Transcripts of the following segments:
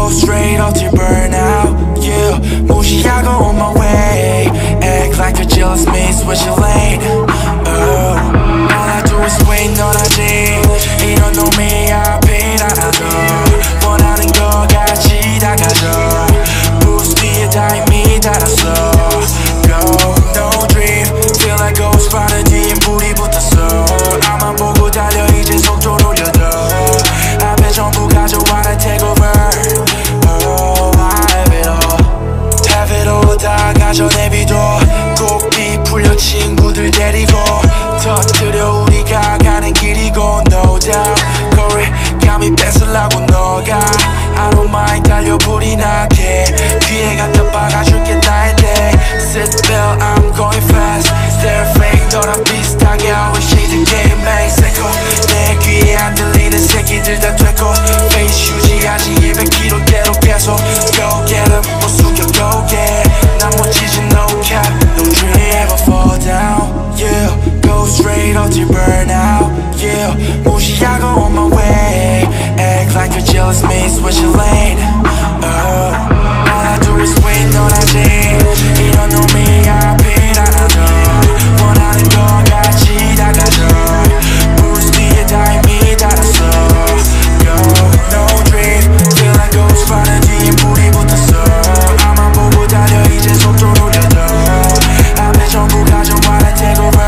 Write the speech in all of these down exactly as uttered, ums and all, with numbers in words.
go straight up till burnout. Yeah, 무시하고 on my way. Act like you're jealous, me switch your lane. Oh, all I do is wait, 넌 아직 이런 놈이 앞이 나나도 원하는 거 같이 다가져. Boost 뒤에 다 이미 달았어. Go, no dream, feel like ghost running 뒤엔 불이 붙었어. 앞만 보고 달려 이제 속도를 올려도 앞에 전부 가져와 날 take over. Oh, I have it all, have it all 다 가져 내비둬. 꽃비 풀려 친구들 데리고 터뜨려 우리가 가는 길이고 no doubt. 거리감이 뺏으려고 너가 I don't mind 달려 불이 나게 귀에 갖다 박아줄게 나의 day. Seatbelt I'm going fast. Stare fake 너랑 비슷하게 always chasing game main 새콤 내 귀에 안 들리는 새끼들 다 됐고 face 유지하지 이백 킬로대로 계속 go get em 못 숙여 go get. 난 멋지지 no cap no dream ever fall down. Yeah, go straight up till burnout. Yeah, 무시하고 on my way. Act like you're jealous, me switch your lane. Oh, all I do is wait, 넌 아직 이런 놈이 앞이 나나도 원하는 거 같이 다가져. Boost 뒤에 다 이미 달았어. Go, no dream, feel like ghost running 뒤엔 불이 붙었어. 앞만 보고 달려 이제 속도를 올려도 앞에 전부 가져와 날 take over.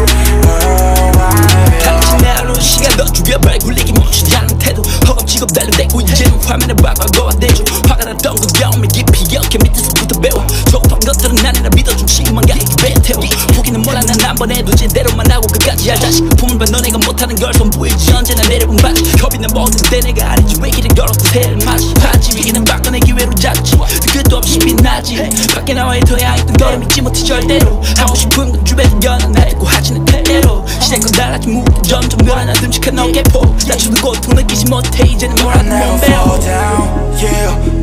당신 내 하루 시간 너 죽여버려 굴리기 멈추지 않은 태도. 허겁지겁 달려대고 이제는 화면에 과거가 대죠. 화가 났던 그 경험을 깊이 기억해 밑에서부터 배워. 조급한 것들은 나네나 믿어준 지금만 가히 배에 태워. 포기는 몰라 난 한 번 해도 제대로만 하고 끝까지 할 자식. 품을 봐 너네가 못하는 걸 선보이지 언제나 내려본 바지. 겁이 난 모든 때 내가 아니지 왜 길을 걸어도 새를 맞이. 반지 위기는 바꿔내 기회로 잡지. 끝도 없이 빛나지. 밖에 나와 있어야 했던 거를 믿지 못해 절대로. 하고 싶은 건 주변에 연한 날 듣고 하지는 대로. 시대건 달라진 무게 점점 늘어나 듬직한 어깨포. 낮추는 고통 느끼지 못해 이제는 뭘 하는 몸 배워. Yeah,